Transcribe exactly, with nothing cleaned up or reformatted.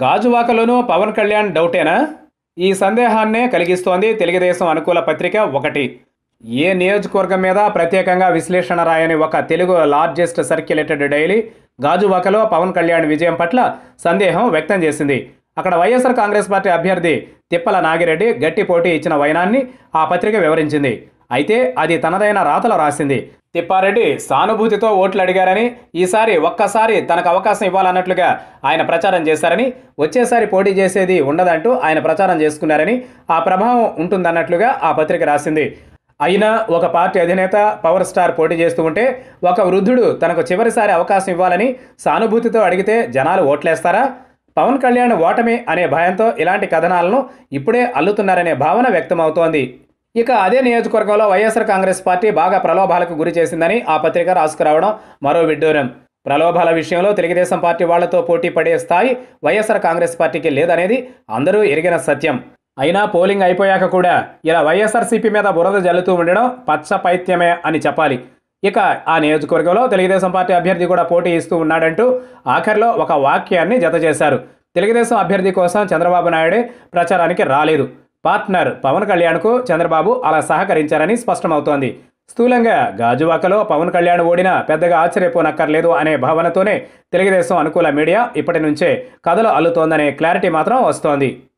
గాజువాకలోనూ పవన్ కళ్యాణ్ డౌటేనా? ఈ సందేహాన్నే కలిగిస్తోంది తెలుగుదేశం అనుకూల పత్రిక ఒకటి. ఏ నియోజకవర్గం మీద ప్రత్యేకంగా విశ్లేషణ రాయని ఒక తెలుగు లార్జెస్ట్ సర్క్యులేటెడ్ డైలీ గాజువాకలో పవన్ కళ్యాణ్ విజయం పట్ల సందేహం వ్యక్తం చేసింది. అక్కడ వైఎస్ఆర్ కాంగ్రెస్ పార్టీ అభ్యర్థి తిప్పల నాగిరెడ్డి గట్టి పోటీ ఇచ్చిన వైనాన్ని ఆ పత్రిక వివరించింది. అయితే అది తనదైన రాతలో రాసింది. తిప్పారెడ్డి సానుభూతితో ఓట్లు అడిగారని, ఈసారి ఒక్కసారి తనకు అవకాశం ఇవ్వాలన్నట్లుగా ఆయన ప్రచారం చేశారని, వచ్చేసారి పోటీ చేసేది ఉండదంటూ ఆయన ప్రచారం చేసుకున్నారని, ఆ ప్రభావం ఉంటుందన్నట్లుగా ఆ పత్రిక రాసింది. అయినా ఒక పార్టీ అధినేత పవర్ స్టార్ పోటీ చేస్తూ ఉంటే ఒక వృద్ధుడు తనకు చివరిసారి అవకాశం ఇవ్వాలని సానుభూతితో అడిగితే జనాలు ఓట్లేస్తారా? పవన్ కళ్యాణ్ ఓటమి అనే భయంతో ఇలాంటి కథనాలను ఇప్పుడే అల్లుతున్నారనే భావన వ్యక్తమవుతోంది. ఇక అదే నియోజకవర్గంలో వైఎస్ఆర్ కాంగ్రెస్ పార్టీ బాగా ప్రలోభాలకు గురి చేసిందని ఆ పత్రిక రాసుకురావడం మరో విడ్డూరం. ప్రలోభాల విషయంలో తెలుగుదేశం పార్టీ వాళ్లతో పోటీ పడే స్థాయి వైఎస్ఆర్ కాంగ్రెస్ పార్టీకి లేదనేది అందరూ ఎరిగిన సత్యం. అయినా పోలింగ్ అయిపోయాక కూడా ఇలా వైఎస్ఆర్సీపీ మీద బురద జల్లుతూ ఉండడం పచ్చ పైత్యమే అని చెప్పాలి. ఇక ఆ నియోజకవర్గంలో తెలుగుదేశం పార్టీ అభ్యర్థి కూడా పోటీ ఇస్తూ ఉన్నాడంటూ ఆఖరిలో ఒక వాక్యాన్ని జత చేశారు. తెలుగుదేశం అభ్యర్థి కోసం చంద్రబాబు నాయుడే ప్రచారానికి రాలేదు. పార్ట్నర్ పవన్ కళ్యాణ్కు చంద్రబాబు అలా సహకరించారని స్పష్టమవుతోంది. స్థూలంగా గాజువాకలో పవన్ కళ్యాణ్ ఓడినా పెద్దగా ఆశ్చర్యపోనక్కర్లేదు అనే భావనతోనే తెలుగుదేశం అనుకూల మీడియా ఇప్పటి నుంచే కథలు అల్లుతోందనే క్లారిటీ మాత్రం వస్తోంది.